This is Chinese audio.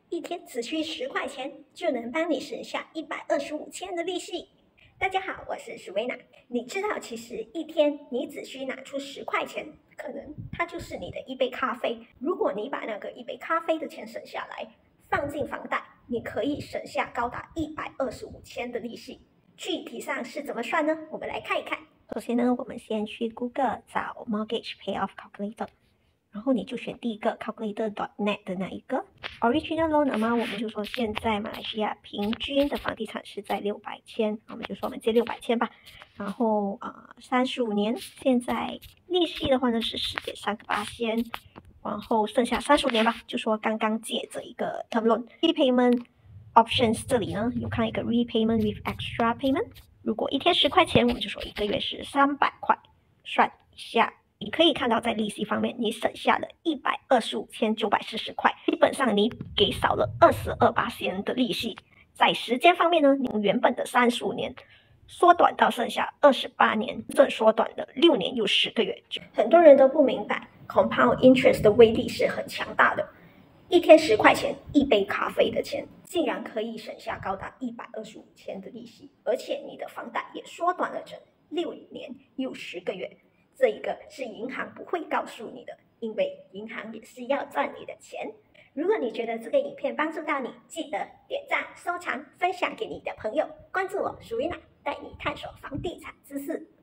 一天只需10块钱就能帮你省下125千的利息。大家好，我是舒薇娜。你知道，其实一天你只需拿出10块钱，可能它就是你的一杯咖啡。如果你把那个一杯咖啡的钱省下来，放进房贷，你可以省下高达125千的利息。具体上是怎么算呢？我们来看一看。首先呢，我们先去 Google 找 Mortgage Payoff Calculator， 然后你就选第一个 calculator.net 的那一个 original loan amount， 我们就说现在马来西亚平均的房地产是在600千，我们就说我们借600千吧。然后35年，现在利息的话呢是4.3%，然后剩下35年吧，就说刚刚借这一个 term loan repayment options， 这里呢有看一个 repayment with extra payment， 如果一天10块钱，我们就说一个月是300块，算一下。你可以看到，在利息方面，你省下了125,940块，基本上你给少了22%的利息。在时间方面呢，你原本的35年缩短到剩下28年，这缩短了6年又10个月。很多人都不明白 compound interest 的威力是很强大的，一天10块钱一杯咖啡的钱，竟然可以省下高达125千的利息，而且你的房贷也缩短了整6年又10个月。这一个是银行不会告诉你的，因为银行也是要赚你的钱。如果你觉得这个影片帮助到你，记得点赞、收藏、分享给你的朋友，关注我舒薇娜，带你探索房地产知识。